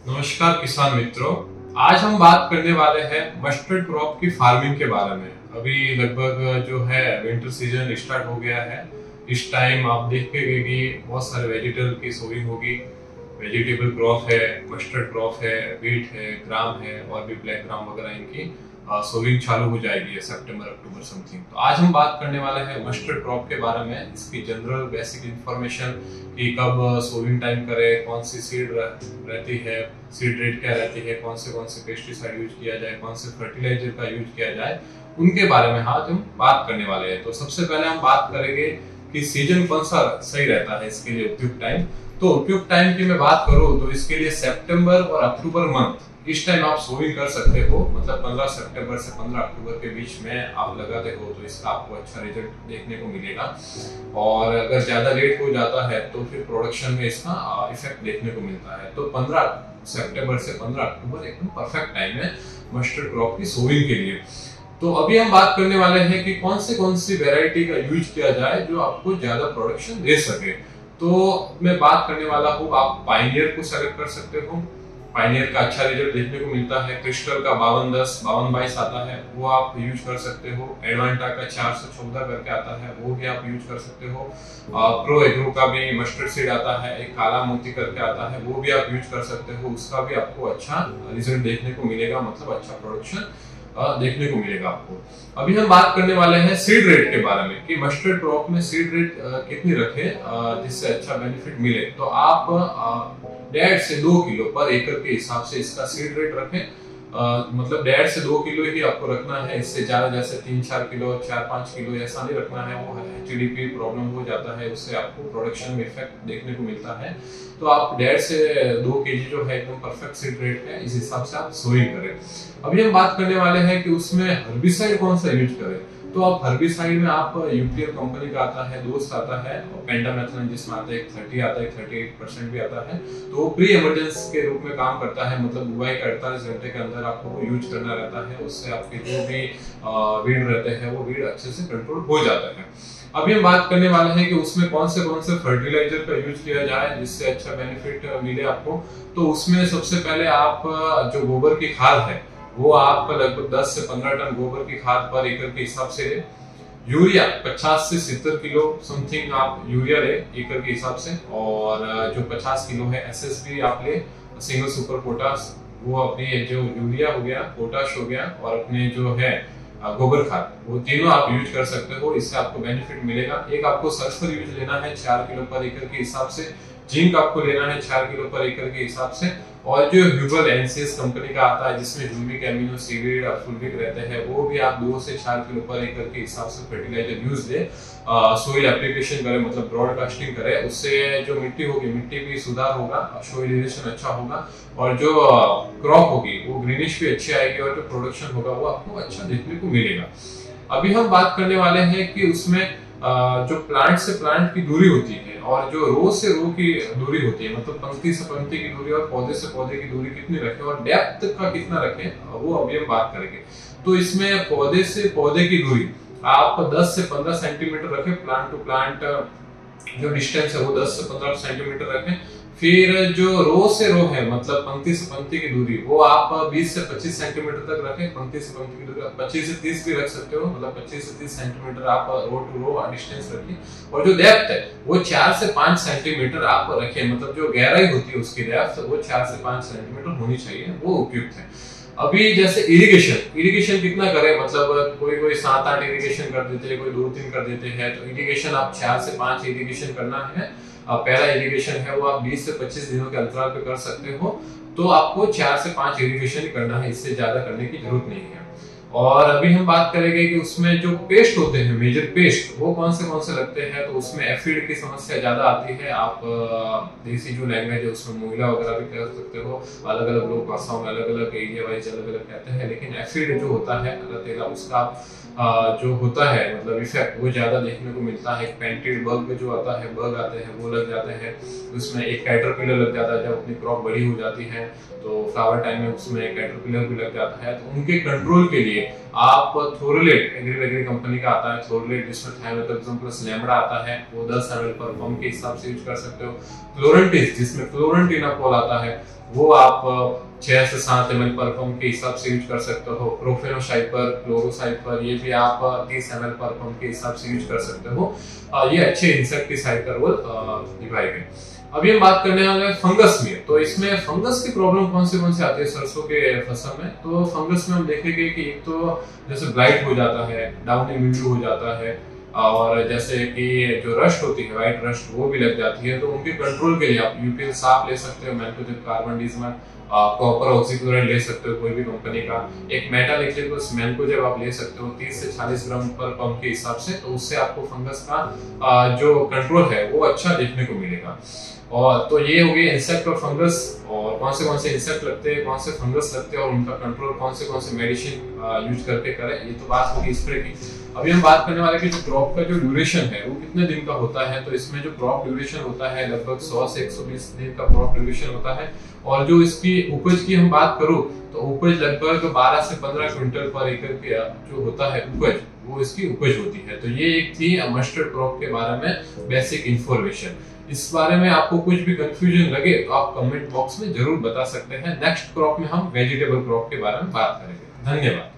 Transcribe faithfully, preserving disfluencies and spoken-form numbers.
नमस्कार किसान मित्रों। आज हम बात करने वाले हैं मस्टर्ड क्रॉप की फार्मिंग के बारे में। अभी लगभग जो है विंटर सीजन स्टार्ट हो गया है। इस टाइम आप देखेंगे कि बहुत सारे वेजिटेबल की सोइंग होगी। वेजिटेबल क्रॉप है, मस्टर्ड क्रॉप है, व्हीट है, ग्राम है और भी ब्लैक ग्राम वगैरह इनकी सोइंग चालू हो जाएगी सितंबर अक्टूबर समथिंग। तो आज हम बात करने वाले हैं मस्टर्ड क्रॉप के बारे में, इसकी जनरल बेसिक इंफॉर्मेशन कि कब सोइंग टाइम करें, कौन सी सीड रहती है, सीड रेट क्या रहती है, कौन से कौन से पेस्टिसाइड यूज किया जाए, कौन से फर्टिलाइजर का यूज किया जाए, उनके बारे में आज हम बात करने वाले हैं। तो सबसे पहले हम बात करेंगे कि सीजन कौन सा सही रहता है इसके लिए उपयुक्त टाइम। तो उपयुक्त टाइम की मैं बात करूं तो इसके लिए सितंबर और अक्टूबर मंथ, इस टाइम आप सोइंग कर सकते हो। मतलब पंद्रह सितंबर से पंद्रह अक्टूबर के बीच में आप लगाते हो तो इसका आपको अच्छा रिजल्ट देखने को मिलेगा। और अगर ज्यादा लेट हो जाता है तो फिर प्रोडक्शन में इसका इफेक्ट देखने को मिलता है। तो पंद्रह सितंबर से पंद्रह अक्टूबर एकदम परफेक्ट टाइम है मस्टर्ड क्रॉप की सोइंग के लिए। तो अभी हम बात करने वाले हैं कि कौन से कौन सी वेराइटी का यूज किया जाए जो आपको ज्यादा प्रोडक्शन दे सके। तो मैं बात करने वाला हूँ, आप पायनियर को सेलेक्ट कर सकते हो। पायनियर का अच्छा रिजल्ट देखने को मिलता है। क्रिस्टल का बावन दस बावन बाईस आता है, वो आप यूज कर सकते हो। एडवांटा का चार सौ चौदह करके आता है, वो भी आप यूज कर सकते हो। प्रो एग्रो का भी मस्टर्ड सीड आता है, एक काला मोती करके आता है, वो भी आप यूज कर सकते हो। उसका भी आपको अच्छा रिजल्ट देखने को मिलेगा, मतलब अच्छा प्रोडक्शन देखने को मिलेगा आपको। अभी हम बात करने वाले हैं सीड रेट के बारे में कि मस्टर्ड क्रॉप में सीड रेट कितनी रखें जिससे अच्छा बेनिफिट मिले। तो आप डेढ़ से दो किलो पर एकड़ के हिसाब से इसका सीड रेट रखें। आ, मतलब डेढ़ से दो किलो ही आपको रखना है। इससे ज्यादा जैसे तीन चार किलो चार पांच किलो ऐसा नहीं रखना है, वो एचडीपी प्रॉब्लम हो जाता है, उससे आपको प्रोडक्शन में इफेक्ट देखने को मिलता है। तो आप डेढ़ से दो केजी जो है एकदम परफेक्ट सीड रेट है, इस हिसाब से आप सोइंग करें। अभी हम बात करने वाले हैं कि उसमें हर्बिसाइड कौन सा यूज करें। तो आप हर्बिसाइड में आप यूपीएल कंपनी का आता है, दोस्त आता है, और पेंडामेथलिन जिसमें आता है तीस आता है, अड़तीस परसेंट भी आता है। तो वो प्री इमरजेंसी के रूप में काम करता है, मतलब बुआई के अड़तालीस घंटे के अंदर आपको यूज करना रहता है। उससे आपके जो भी वीड रहते हैं वो वीड अच्छे से कंट्रोल हो जाता है। अभी हम बात करने वाले हैं कि उसमें कौन से कौन से फर्टिलाइजर का यूज किया जाए जिससे अच्छा बेनिफिट मिले आपको। तो उसमें सबसे पहले आप जो गोबर की खाद है वो आप लगभग दस से पंद्रह टन गोबर की खाद पर एकड़ के हिसाब से ले। यूरिया पचास से सत्तर किलो समथिंग आप यूरिया ले एकड़ के हिसाब से। और जो पचास किलो है एसएसपी आप ले, सिंगल सुपर पोटास, वो अपनी जो यूरिया हो गया, पोटाश हो गया, और अपने जो है गोबर खाद, वो तीनों आप यूज कर सकते हो। इससे आपको बेनिफिट मिलेगा। एक आपको सल्फर यूज लेना है चार किलो पर एकड़ के हिसाब से। जिंक आपको लेना है चार किलो पर एकड़ के हिसाब से। और जो ह्यूबल एनसीएस कंपनी का आता है जिसमें ह्यूमिक एमिनो सीवीड और फुल्विक रहते हैं, वो भी आप दो से चार किलो पर एकड़ के हिसाब से फर्टिलाइजर यूज ले। सोइल एप्लीकेशन करें, मतलब ब्रॉडकास्टिंग करें। उससे जो मिट्टी होगी, मिट्टी भी सुधार होगा, सोइलाइजेशन अच्छा होगा, और जो क्रॉप होगी वो ग्रीनिश भी अच्छी आएगी, और जो प्रोडक्शन होगा वो आपको अच्छा देखने को मिलेगा। अभी हम बात करने वाले हैं कि उसमें जो प्लांट से प्लांट की दूरी होती है और जो रो से रो की दूरी होती है, मतलब पंक्ति से पंक्ति की दूरी और पौधे से पौधे की दूरी कितनी रखें और डेप्थ का कितना रखें, वो अभी हम बात करेंगे। तो इसमें पौधे से पौधे की दूरी आप दस से पंद्रह सेंटीमीटर रखें। प्लांट टू प्लांट जो डिस्टेंस है वो दस से पंद्रह सेंटीमीटर रखें। फिर जो रो से रो है, मतलब पंक्ति से पंक्ति की दूरी, वो आप बीस से पच्चीस सेंटीमीटर तक रखें। पंक्ति से पंक्ति की दूरी पच्चीस से तीस भी रख सकते हो, मतलब पच्चीस से तीस सेंटीमीटर आप रो टू रो डिस्टेंस रखिए। और जो डेप्थ है वो चार से पांच सेंटीमीटर आप रखें, मतलब जो गहराई होती है उसकी डेप्थ वो चार से पांच सेंटीमीटर होनी चाहिए, वो उपयुक्त है। अभी जैसे इरिगेशन इरिगेशन कितना करें, मतलब कोई कोई सात आठ इरिगेशन कर देते हैं, कोई दो तीन कर देते हैं। तो इरिगेशन आप चार से पांच इरिगेशन करना है। पहला इरिगेशन है वो आप बीस से पच्चीस दिनों के अंतराल पे कर सकते हो। तो आपको चार से पांच इरिगेशन ही करना है, इससे ज्यादा करने की जरूरत नहीं है। और अभी हम बात करेंगे कि उसमें जो पेस्ट होते हैं, मेजर पेस्ट, वो कौन से कौन से लगते हैं। तो उसमें एफिड की समस्या ज्यादा आती है। आप देसी जो लैंग्वेज है उसमें मोइला वगैरह भी कह सकते हो। अलग अलग लोग भाषाओं में अलग अलग एरिया वाइज अलग अलग कहते हैं, लेकिन एफिड जो होता है अल्लाह तेला, उसका जो होता है मतलब इफेक्ट वो ज्यादा देखने को मिलता है। पेंटेड बग जो आता है, बग आते हैं, वो लग जाते हैं। उसमें एक कैटरपिलर लग जाता है। जब अपनी क्रॉप बड़ी हो जाती है तो फ्लावर टाइम में उसमें कैटरपिलर भी लग जाता है। तो उनके कंट्रोल के लिए लिए आप थोरलेट एग्री वेग्री कंपनी का आता है, थोरलेट जिसमें थायोमेथाक्सम प्लस लैम्बडा आता है, वो दस एम एल पर पम के हिसाब से यूज कर सकते हो। क्लोरेंटिस जिसमें क्लोरेंटिनापोल आता है, वो आप छह से सात एम एल पर पम के हिसाब से यूज कर सकते हो। प्रोफेनोसाइपर, क्लोरोसाइपर, ये भी आप तीस एम एल पर पम के हिसाब से यूज कर सकते हो। ये अच्छे इंसेक्टिसाइड का रोल निभाएंगे। अभी हम बात करने वाले हैं फंगस में। तो इसमें फंगस की प्रॉब्लम कौन से कौन से आती है सरसों के फसल में? तो फंगस में हम देखेंगे कि एक तो जैसे ब्लाइट हो जाता है, डाउनी मिल्ड्यू हो जाता है, और जैसे कि जो रस्ट होती है, व्हाइट रस्ट, वो भी लग जाती है। तो उनके कंट्रोल के लिए आप यूपीएल साफ ले सकते हो, मैनकोजेब कार्बन, कॉपर ऑक्सीक्लोराइड ले सकते हो कोई भी कंपनी का। एक मेटालिक्लिक मैनकोजेब आप ले सकते हो तीस से चालीस ग्राम पर पंप के हिसाब से। तो उससे आपको फंगस का जो कंट्रोल है वो अच्छा देखने को मिलेगा। और तो ये हो गए इंसेक्ट और फंगस, और कौन से कौन से इंसेक्ट लगते हैं, कौन से फंगस लगते हैं, और उनका कंट्रोल कौन से कौन से मेडिसिन यूज करके करें। ये तो बात होगी स्प्रे की। अभी हम बात करने वाले कि जो क्रॉप का जो ड्यूरेशन है वो कितने दिन का होता है। तो इसमें जो क्रॉप ड्यूरेशन होता है लगभग सौ से एक सौ बीस दिन का क्रॉप ड्यूरेशन होता है। और जो इसकी उपज की हम बात करूं तो उपज लगभग बारह से पंद्रह क्विंटल पर एकड़ के जो होता है उपज, वो इसकी उपज होती है। तो ये एक थी मस्टर्ड क्रॉप के बारे में बेसिक इंफॉर्मेशन। इस बारे में आपको कुछ भी कंफ्यूजन लगे तो आप कमेंट बॉक्स में जरूर बता सकते हैं। नेक्स्ट क्रॉप में हम वेजिटेबल क्रॉप के बारे में बात करेंगे। धन्यवाद।